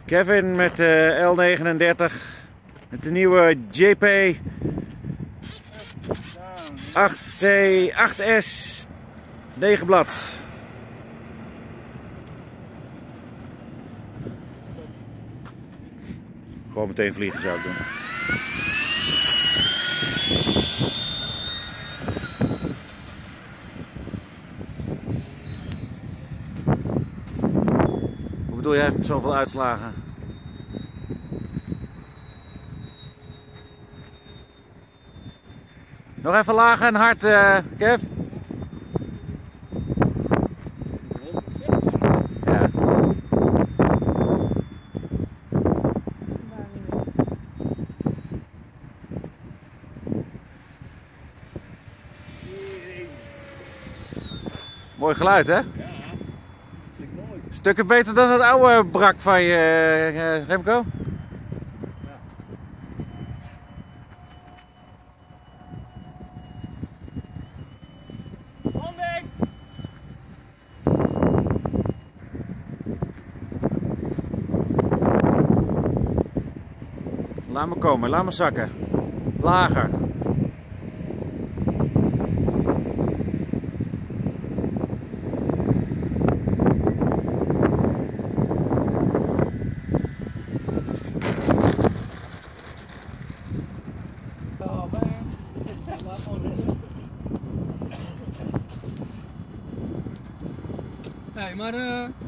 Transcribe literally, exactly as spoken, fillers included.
Kevin met de L negenendertig met de nieuwe J P acht C acht S negen blad. Gewoon meteen vliegen zou ik doen. Hoe bedoel jij met zoveel uitslagen? Nog even laag en hard, uh, Kev. Ja. Mooi geluid, hè? Ja, klinkt mooi. Stukken beter dan het oude brak van je, uh, Remco. Laat me komen, laat me zakken. Lager. Nee, maar uh...